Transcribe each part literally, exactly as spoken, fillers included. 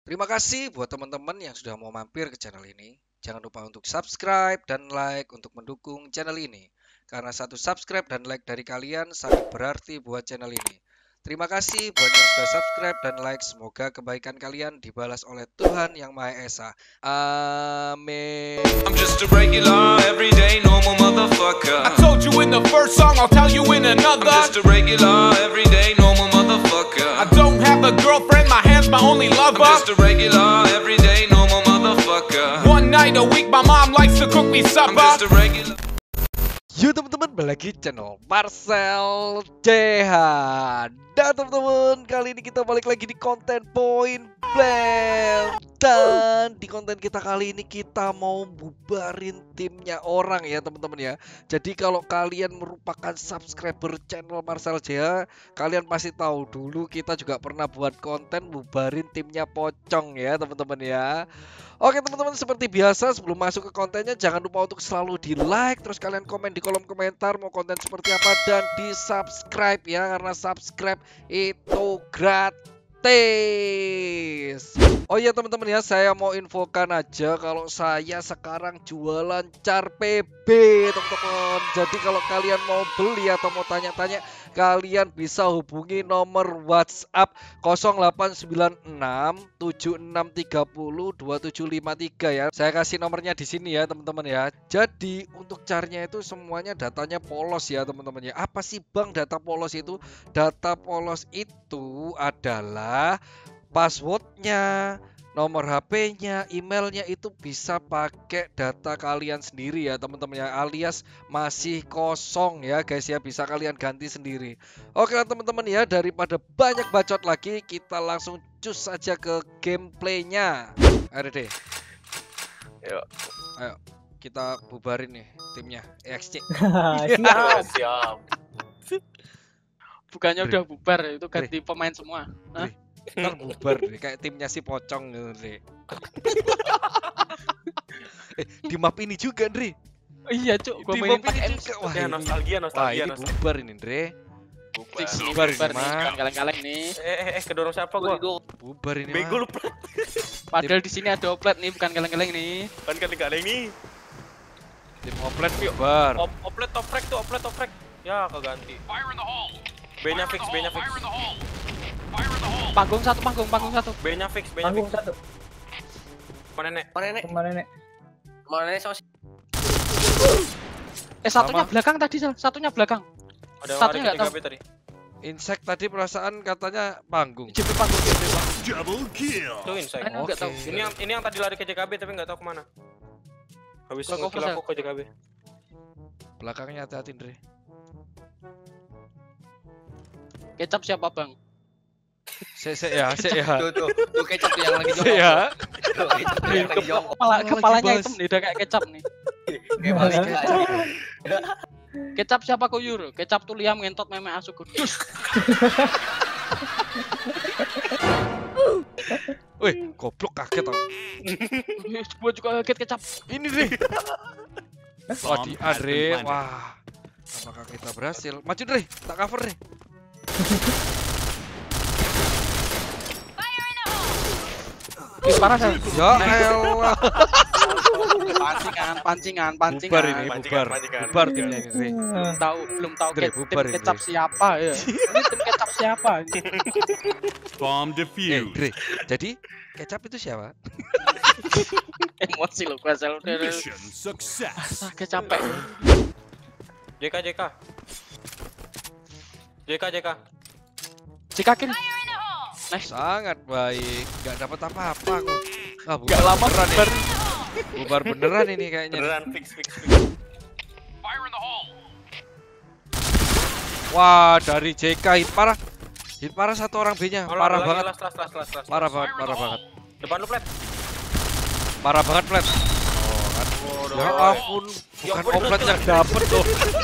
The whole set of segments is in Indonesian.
Terima kasih buat teman-teman yang sudah mau mampir ke channel ini. Jangan lupa untuk subscribe dan like untuk mendukung channel ini. Karena satu subscribe dan like dari kalian sangat berarti buat channel ini. Terima kasih buat yang sudah subscribe dan like. Semoga kebaikan kalian dibalas oleh Tuhan Yang Maha Esa. Amin. I'm just a regular, everyday, normal motherfucker. I told you in the first song, I'll tell you in another. I'm just a regular, everyday, normal motherfucker. I don't have a girlfriend, my hand's my only lover. I'm just a regular, everyday, normal motherfucker. One night a week, my mom likes to cook me I'm supper. just a regular. Yo teman-teman, balik lagi channel Marcel C H. Dan teman-teman, kali ini kita balik lagi di konten Point Blank. Dan di konten kita kali ini kita mau bubarin timnya orang ya teman-teman ya. Jadi kalau kalian merupakan subscriber channel Marcel C H, kalian pasti tahu dulu kita juga pernah buat konten bubarin timnya Pocong ya teman-teman ya. Oke teman-teman, seperti biasa sebelum masuk ke kontennya jangan lupa untuk selalu di like, terus kalian komen di kolom komentar mau konten seperti apa, dan di subscribe ya, karena subscribe itu gratis. Oh iya teman-teman ya, saya mau infokan aja kalau saya sekarang jualan car P B teman-teman. Jadi kalau kalian mau beli atau mau tanya-tanya, kalian bisa hubungi nomor WhatsApp nol delapan sembilan enam tujuh enam tiga nol dua tujuh lima tiga ya. Saya kasih nomornya di sini ya teman-teman ya. Jadi untuk caranya itu semuanya datanya polos ya teman-teman ya. Apa sih Bang data polos itu? Data polos itu adalah passwordnya, nomor H P-nya, emailnya itu bisa pakai data kalian sendiri ya teman-teman ya, alias masih kosong ya guys ya, bisa kalian ganti sendiri. Oke lah teman-teman ya, daripada banyak bacot lagi, kita langsung cus saja ke gameplaynya. Ayo deh. Yuk. Ayo kita bubarin nih timnya E X C. Siap, siap. Bukannya Dri. udah bubar, itu Dri. ganti pemain semua. Hah? Ntar bubar deh, kayak timnya si Pocong gitu deh. Eh, di map ini juga Dri. Oh, iya cuk, gua Di mainin map ini pakai M. juga. Wah, Ya, ini, nostalgia, wah, nostalgia, ini nostalgia. bubar ini Dre. Bubar. Fix nih, Bubar bubar ini, nih, Mak. bukan kaleng-kaleng nih. Eh, eh, eh, kedorong siapa gua? Bubar ini Bego mah. lu, Plat. Padahal di sini ada oplet nih, bukan kaleng-kaleng nih. Kan kan enggak ada ini. Tim oplet bubar. Op oplet toprek tuh, oplet toprek. Ya, keganti. B-nya fix, B-nya fix. Panggung satu, panggung, panggung satu. B-nya fix, B-nya fix. Panggung satu. Mana nek? Mana nek? Kemana nek? Mana nek sos? Eh satunya Sama. belakang tadi, Sal. Satunya belakang. Ada Satunya ada nggak tahu. tiga B tadi. Insect tadi perasaan katanya panggung. J P panggung, J P panggung. Itu inside. Kalian nggak tahu. Ini yang ini yang tadi lari ke J K B tapi nggak tahu kemana. Habis Block ngekill over, aku ke J K B. Belakangnya hati-hati Dre. Kecap siapa, Bang? Se se ya, se ya. Tuh tuh, tuh kecap tuh yang lagi Se jongkok. ya. Tuh, kecap tuh yang lagi jongkok. Kepala, lagi kepalanya bahas. hitam nih, udah kayak kecap nih. Kayak balik aja. Kecap siapa kuyur? Kecap tuh liam ngentot meme asu kudus. Wih, goblok kaget tau. Gua juga kaget kecap. Ini Dre. Wah, di Adre. Wah. Apakah kita berhasil? Maju Dre, tak cover Dre. Ih, parah, Sal. Ya elah. Pancingan, pancingan, pancingan. Bubar ini, Pancingan, bubar. pancingan. Bubar timnya ini Dre. Belum tahu, belum tahu Dre, ke- bubar tim ini, kecap Dre. siapa ya. Ini tim kecap siapa? Bomb Eh, defused. Dre. Jadi kecap itu siapa? Emosi lo gua sel. Mission success. Ah, capek. J K J K. J K J K. Cikakin. Nice. Sangat baik. Gak dapat apa-apa aku. Ah, bubar Gak lama beneran bubar. ini. Bubar beneran ini kayaknya. Beneran fix fix fix. Wah, dari J K hit parah. Hit parah satu orang B-nya. Parah banget. Las las las las las. Parah banget, parah banget. Depan lu, Plat. Parah banget, Plat. Oh, kan. Ya ampun, Ya bukan ampun, oplet betul. yang dapet tuh.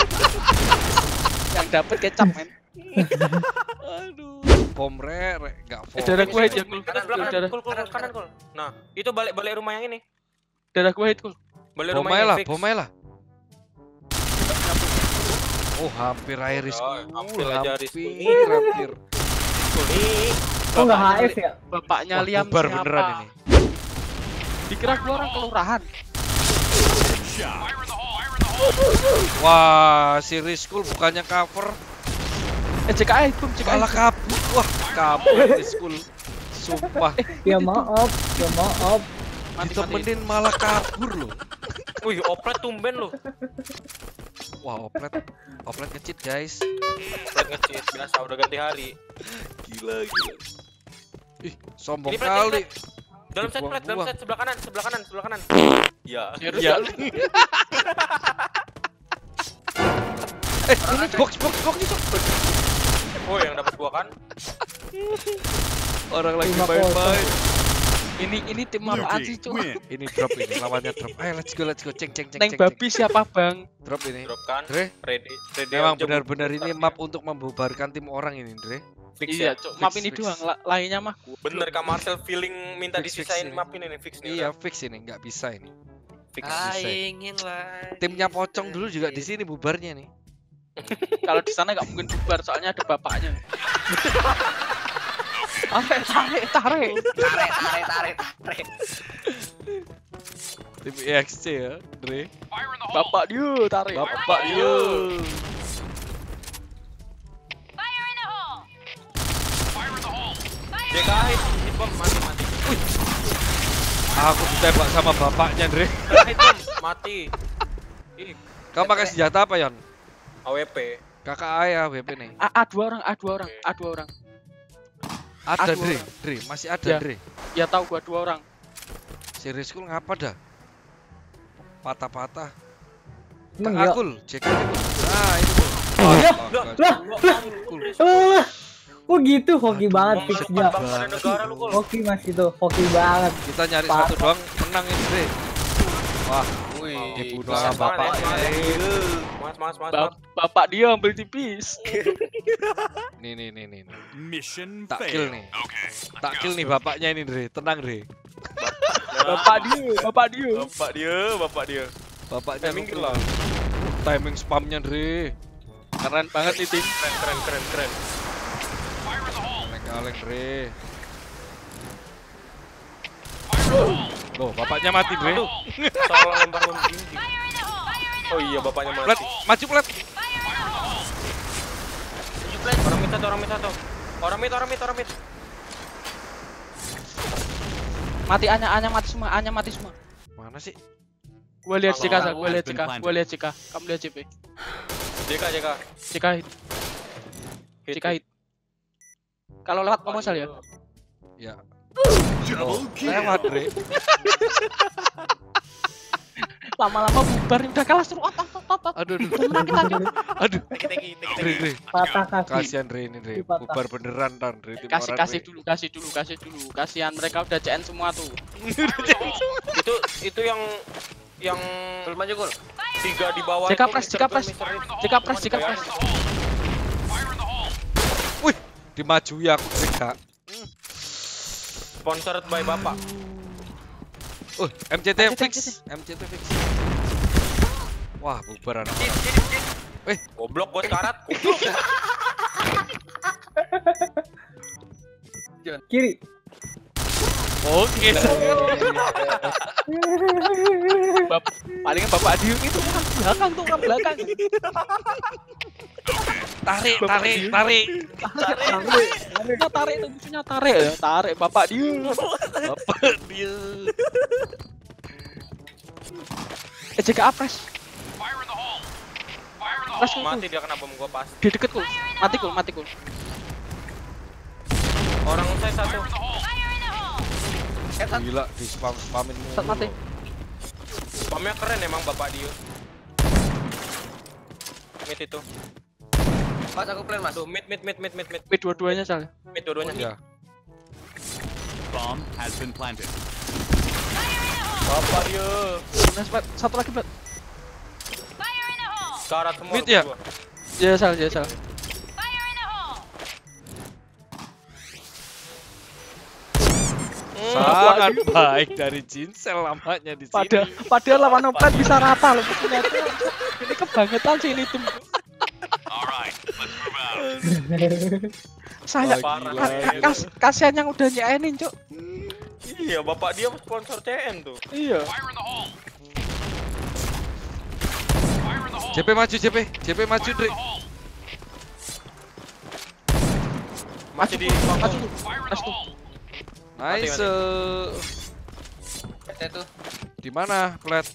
Yang dapet kecap, men. Aduh. Pom re, re, enggak Eh, darah gua hit ya, Kul. Kanan belakang, Darah, kul kul kanan kul. Nah, itu balik balik rumah yang ini. darah gua hit, Kul. Balik Bom rumah aja yang lah, fix. bom aja lah. Oh, hampir iris. Oh, hampir aja iris. Hampir, hampir. Kul. Ih. Kok nggak H S ya? Bapaknya Wah, Liam bubar siapa? beneran ini. Dikira gua orang kelurahan. Shot. Wah, si Rizkul bukannya cover, Eh C K I, bum C K I. malah kabur. Wah, kabur Rizkul. Sumpah, Ya maaf, ya maaf. Mati, ditemenin malah kabur loh. Wih, oplet tumben lu. Wah, oplet, oplet ngecit guys. Oplet ngecit biasa udah ganti hari. Gila, gila. Ih, sombong Ini plat, kali. ini Dalam set plat, dalam Dibuang-buang. set sebelah kanan, sebelah kanan, sebelah kanan. Ya. Serius Ya. ya lu? Eh, ini box, box, box itu. Oh, yang dapat gua kan. Orang lagi Lima main-main. Ini ini tim Blue apaan sih, team Cuk? win. Ini drop ini, lawannya drop. Ayo, let's go, let's go. Ceng, ceng, ceng, Neng ceng, babi ceng. siapa, Bang? Drop ini. Drop kan. Dre, Ready, ready. memang aja, benar-benar Bu. ini map untuk membubarkan tim orang ini, Dre. Fix Iya, ya. Cuk. Fix, Map ini fix. doang, la- lainnya mah gua. Bener Kak Marcel feeling minta Fix, fix disisain ini. map ini nih, fix nih. Iya, udah. fix ini, nggak bisa ini. Fix. Ah, ingin lah. Timnya Pocong dulu juga di sini bubarnya nih. Kalau di sana nggak mungkin bubar, soalnya ada bapaknya. Tarik, tarik, tarik. Tarik, tarik, tarik, tarik. Tim E X C ya, Dre. Bapak dia tarik. Bapak yo. J K hit, hit bom, mati, mati. Aku ditembak sama bapaknya, Dre. Hit bom, mati. Ih, Kamu pakai senjata apa, Yon? A W P. Kakak ayah W P nih. A, A dua orang, A dua orang, A dua orang. Ada, Aduh. Dre. Dre, masih ada, Ya. Dre. Ya tahu gua dua orang. Si Rizkul ngapa dah? Patah-patah. Emang Kak ya? Akul, cek ini tuh. Nah, ini tuh. Ya, Astaga. lah, Akul. Ah, kok gitu? Hoki Aduh, banget Bang, fixnya. Bang, ada negara lu, Kul. Hoki mas itu, hoki banget. Kita nyari Parah. satu doang, menang ini, Dre. Wah, Wih, dibunuh Semangat, sama semangat, bapaknya. semangat. Dre. Semangat, semangat, semangat. Ba- bapak dia ambil tipis. Nih, nih, nih, nih. nih. Mission Tak kill failed. nih. Tak kill nih bapaknya ini, Dre. Tenang, Dre. Bapak dia, bapak dia. Bapak dia, bapak dia. Bapaknya Timing nukul. lah. Timing spamnya, Dre. Keren banget nih tim. Keren, keren, keren, keren. Kaleng-kaleng, Dre. Oh, bapaknya mati, Dre. Aduh, salah lempar tinggi. Oh iya, bapaknya Plat, mati. maju plat. Orang mid satu, orang mid satu. Orang mid, orang mid, orang mid. Mati Anya, Anya mati semua, Anya mati semua. Mana sih? Gua lihat C K, Tolong, gua lihat C K, gua lihat C K. Kamu lihat C P. J K, J K. C K hit, C K hit. Kalau lewat ngomong sal ya. Ya. Double kill. Lewat, Dre. Lama-lama bubar udah kalah seru. Ot, ot, ot, ot, ot. Aduh, aduh. Menang kita, Cuk. Aduh. Teki, teki, teki, Dre, teki. Dre. Patah kaki. Kasihan Dre ini, Dre. Patah. Bubar beneran, Tan, Dre. Tim Kasih orang, kasih Dre. dulu, kasih dulu, kasih dulu. Kasihan mereka udah C N semua tuh. Itu itu yang yang Kul maju, Kul. tiga di bawah. J K itu press, Mister J K Kul, press. Mister Ritz. J K press, J K press. Wih, dimajui aku, Dre, Kak. Sponsored by Bapak. Uh, M C T M C T, fix. M C T fix. Wah, bubar anak. Goblok gua sekarat. Goblok. Kiri. Oke, Bap palingan bapak Adiung itu kan belakang tuh, kan belakang. tarik, tarik, tarik. Tarik, tarik tuh musuhnya tarik ya, tarik bapak dia. Bapak dia. Eh J K A fresh. Fresh kul, Mati dia kena bom gua pas. di deket kul, mati kul, mati kul. Orang saya satu. Gila, di spam spamin Sat mati. Spamnya keren emang Bapak dia. Mid itu. Mas, aku plan, Mas. Aduh, mid mid mid mid mid mid. Mid dua-duanya salah. Mid dua-duanya. Ya. Bomb has been planted. Bapak dia. Nah, Plat. Satu lagi plat. Sekarat semua. Mid ya? gua. Ya salah, ya salah. Sangat baik dari Jinsel lamanya di sini. Pada padahal lawan Oplet bisa rata loh musuhnya itu. Ini kebangetan sih ini tim. All right, let's move out. Saya Oh, parah. gila, ka- ka- gila. kas- kasihan yang udah nyaenin, Cuk. Iya, bapak dia sponsor C M tuh. Iya. J P maju, J P, J P maju, Dre. Masih di Maju bangku. tuh. Mas tuh. Nice. Saya tuh. Di mana, Plat?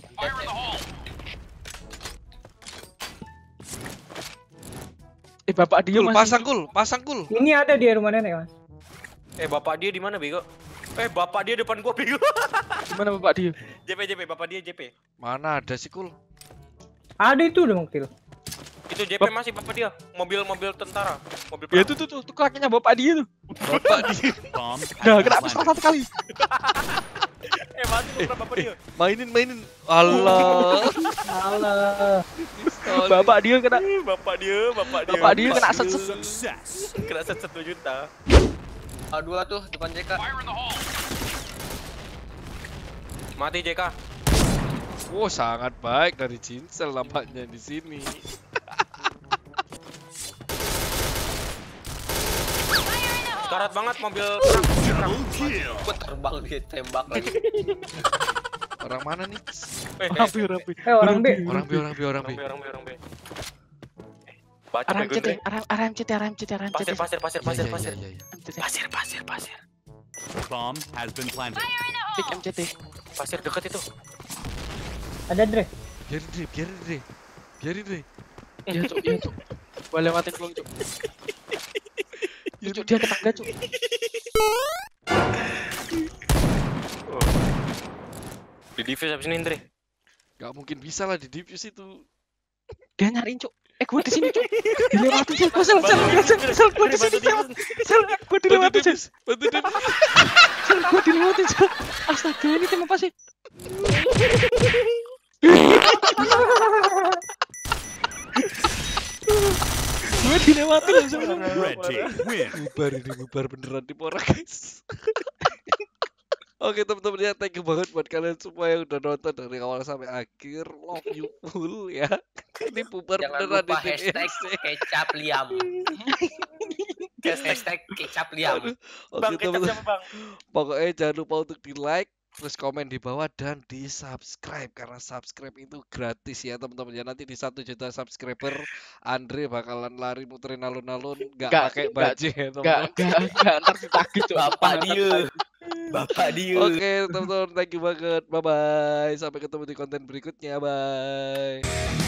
Eh bapak dia Kul, masih. pasang kul, pasang kul. Ini ada di rumah nenek, Mas. Eh, bapak dia di mana, Bego? Eh, bapak dia depan gua, Bego. Gimana bapak dia? J P, J P, bapak dia J P. Mana ada sih kul? Ada itu udah mengkil. Itu J P masih bapak dia. Mobil-mobil tentara. Mobil Ya perang. tuh tuh tuh, tuh kakinya bapak dia tuh. Bapak dia. Bomb has Nah, been kenapa salah planted. satu kali? Eh, masih tuh bapak dia. Mainin, mainin. Allah. Allah. Bapak dia kena Bapak dia, bapak dia. bapak dia kena set Success. kena set satu juta. A dua tuh depan J K. Mati J K. Wow, sangat baik dari Jinsel nampaknya di sini. Karat banget mobil perang. Double kill. Gua terbang dia tembak lagi. Orang mana nih? Eh, rapi rapi. Eh orang B. Orang B, orang B, orang B. orang B, orang B, orang B. Baca R M C T, Gue. R M C T, R M C T, R M C T. Pasir, pasir, pasir, Ya, pasir, ya, pasir. ya, ya, ya. Pasir, pasir, pasir. Bomb has been planted. Pick M C T. Pasir dekat itu. Ada Dre. Biarin Dre, biarin Dre. Biarin Dre. Iya cuk, iya cuk. Gua lewatin peluang cuk. Iya cuk, dia ke tangga cuk. Di defuse habis ini, Indri. Gak mungkin bisa lah di diffuse itu. Dia nyariin cuk. Eh gua di sini cuk. Dilewatin sel, gua sel, sel, sel, sel, gua di sini sel. Sel, gua dilewatin sel. Bantu dia. Sel, gua dilewatin sel. Astaga, ini tim apa sih? Gue dilewatin langsung. Red team win. Bubar ini, bubar beneran di Pora guys. Oke teman-teman ya, thank you banget buat kalian semua yang udah nonton dari awal sampai akhir. Love you full ya. Ini bubar Jangan beneran lupa di hashtag kecap liam. Hashtag kecap liam. Oke Bang, kecap teman-teman, siapa, Bang? pokoknya jangan lupa untuk di like, terus komen di bawah dan di subscribe karena subscribe itu gratis ya teman-teman ya. Nanti di satu juta subscriber Andre bakalan lari muterin alun-alun nggak Nggak, pakai nggak, baju ya Enggak, teman-teman. enggak, enggak, ntar ditagih cuk. Bapak dia. Bapak dia. Oke teman-teman, thank you banget, bye bye, sampai ketemu di konten berikutnya, bye.